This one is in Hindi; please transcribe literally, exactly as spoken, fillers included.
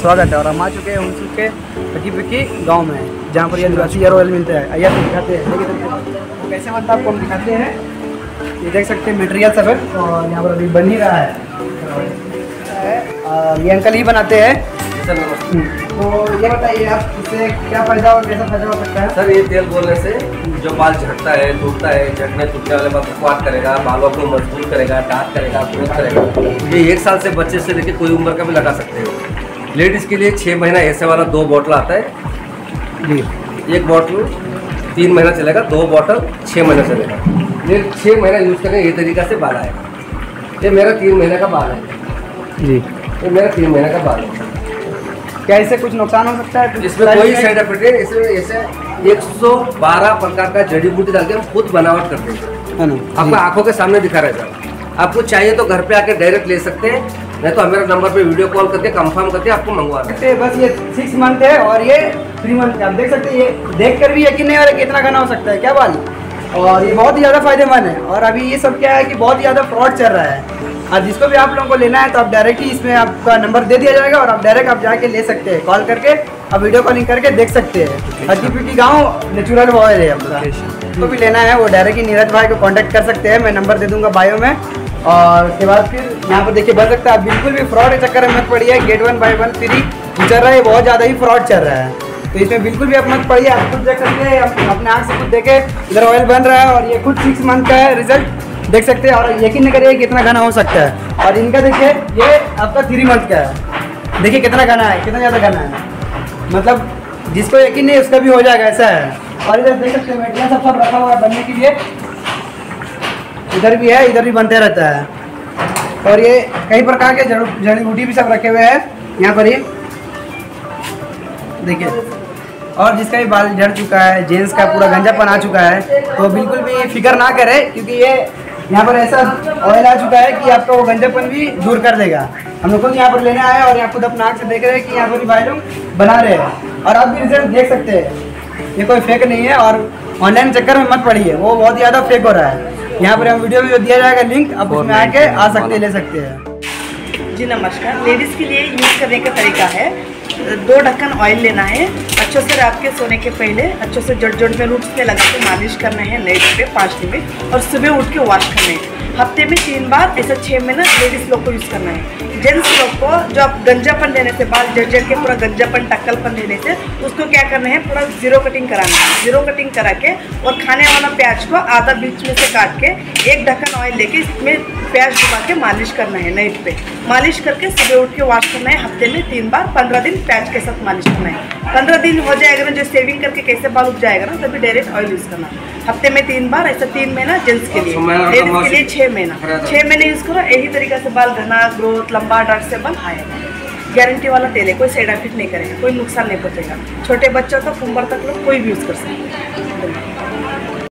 स्वागत है। और हम आ चुके हैं हुमसू के फकी फकी गाँव में, जहाँ पर ये आदिवासी हेयर ऑयल मिलता है। आइए आपको दिखाते हैं देखिए कैसे बनता है, आपको हम दिखाते हैं। ये देख सकते हैं मटेरियल सब है और यहाँ पर अभी बन ही रहा है। ये अंकल ही बनाते हैं। तो ये बताइए आप, इससे क्या फायदा और कैसा फायदा हो सकता है? सर ये तेल बोलने से जो बाल झड़ता है, टूटता है, झड़ने टूटने वाले बाल को क्वाट करेगा, बालों को मजबूत करेगा, डार्क करेगा, ग्रोथ करेगा। ये एक साल से बच्चे से लेकर कोई उम्र का भी लगा सकते हो। लेडीज़ के लिए छः महीना ऐसे वाला दो बॉटल आता है जी। एक बॉटल तीन महीना चलेगा, दो बॉटल छः महीना चलेगा। ये छः महीना यूज़ करें, ये तरीका से बाल आएगा। ये मेरा तीन महीने का बाल है जी, ये मेरा तीन महीने का बाल है। क्या इससे कुछ नुकसान हो सकता है? इसमें कोई साइड इफेक्ट नहीं। इसमें ऐसे एक सौ बारह प्रकार का जड़ी बूटी डाल के हम खुद बनावट करते हैं, है ना? आपको आंखों के सामने दिखा रहेगा। आपको चाहिए तो घर पे आके डायरेक्ट ले सकते हैं, नहीं तो हमारे नंबर पे वीडियो कॉल करके कंफर्म करके आपको मंगवाना है। बस ये सिक्स मंथ है और ये थ्री मंथ का, आप देख सकते हैं। ये देख कर भी यकीन नहीं हो रहा कितना घना हो सकता है क्या बाल। और ये बहुत ही ज़्यादा फायदेमंद है। और अभी ये सब क्या है कि बहुत ही ज़्यादा फ्रॉड चल रहा है। और जिसको भी आप लोगों को लेना है तो आप डायरेक्ट ही इसमें आपका नंबर दे दिया जाएगा और आप डायरेक्ट आप जाके ले सकते हैं, कॉल करके आप वीडियो कॉलिंग करके देख सकते हैं। हल्की फुल्की गाँव नेचुरल ऑयल है अपना। तो भी लेना है वो डायरेक्ट ही नीरज भाई को कांटेक्ट कर सकते हैं, मैं नंबर दे दूंगा बायो में। और उसके बाद फिर यहाँ पर देखिए बन सकता है। आप बिल्कुल भी फ्रॉड के चक्कर में मत पड़िए। Get one by one free चल रहा है, बहुत ज़्यादा ही फ्रॉड चल रहा है, तो इसमें बिल्कुल भी आप मत पड़िए। आप खुद देख सकते हैं, अपने आँख से खुद देखे इधर ऑयल बन रहा है। और ये खुद सिक्स मंथ का है, रिजल्ट देख सकते हैं। और यकीन नहीं करिए कितना घना हो सकता है। और इनका देखिए ये आपका थ्री मंथ का है, देखिए कितना घना है, कितना ज़्यादा घना है। मतलब जिसको यकीन नहीं उसका भी हो जाएगा, ऐसा है। और इधर देख सकते हैं मटेरियल सब सब रखा हुआ है बनने के लिए। इधर भी है, इधर भी बनते रहता है। और ये कई प्रकार के जड़ जड़ी बूटी भी सब रखे हुए हैं यहाँ पर, ये देखिए। और जिसका भी बाल झड़ चुका है, जेंट्स का पूरा गंजापन आ चुका है, तो बिल्कुल भी फिक्र ना करें, क्योंकि ये यहाँ पर ऐसा ऑयल आ चुका है कि आपका वो गंजापन भी दूर कर देगा। हम लोग खुद यहाँ पर लेने आए और यहाँ खुद अपना आँख से देख रहे हैं कि यहाँ पर भी भाई लोग बना रहे हैं। और आप भी रिजल्ट देख सकते हैं, ये कोई फेक नहीं है। और ऑनलाइन चक्कर में मत पड़िए, वो बहुत ज़्यादा फेक हो रहा है। यहाँ पर हम वीडियो भी दिया जाएगा लिंक, आप उसमें आके आ सकते हैं, ले सकते हैं। जी नमस्कार। लेडीज़ के लिए यूज़ करने का तरीका है, दो ढक्कन ऑयल लेना है। अच्छे से रात के सोने के पहले अच्छे से जड़ जड़ में रूट्स पे लगा के मालिश करना है नेट पे पाँच मिनट, और सुबह उठ के वॉश करना है। हफ्ते में तीन बार, ऐसा छः महीना लेडीज़ लोग को यूज़ करना है। जेंट्स लोग को जो आप गंजापन लेने से, बाल जड़ जड़ के पूरा गंजापन टक्कलपन लेने से, उसको क्या करना है, पूरा जीरो कटिंग कराना है। जीरो कटिंग करा के और खाने वाला प्याज को आधा बीच में से काट के एक ढक्कन ऑयल लेके इसमें प्याज डुबा के मालिश करना है नाइट पे। मालिश करके सुबह उठ के वॉश करना है हफ्ते में तीन बार, पंद्रह दिन प्याज के साथ मालिश करना है। पंद्रह दिन हो जाएगा ना, जो सेविंग करके कैसे बाल उग जाएगा ना, तभी डायरेक्ट ऑयल यूज़ करना। हफ्ते में तीन बार, ऐसा तीन महीना जेंट्स के लिए, लेडीज के लिए छः महीना छः महीने यूज़ करो। यही तरीका से बाल घना, ग्रोथ, लंबा, डार्क से बाल आएगा। गारंटी वाला तेल है, कोई साइड इफेक्ट नहीं करेगा, कोई नुकसान नहीं पहुँचेगा। छोटे बच्चों तक उम्र तक लोग कोई भी यूज़ कर सकते हैं।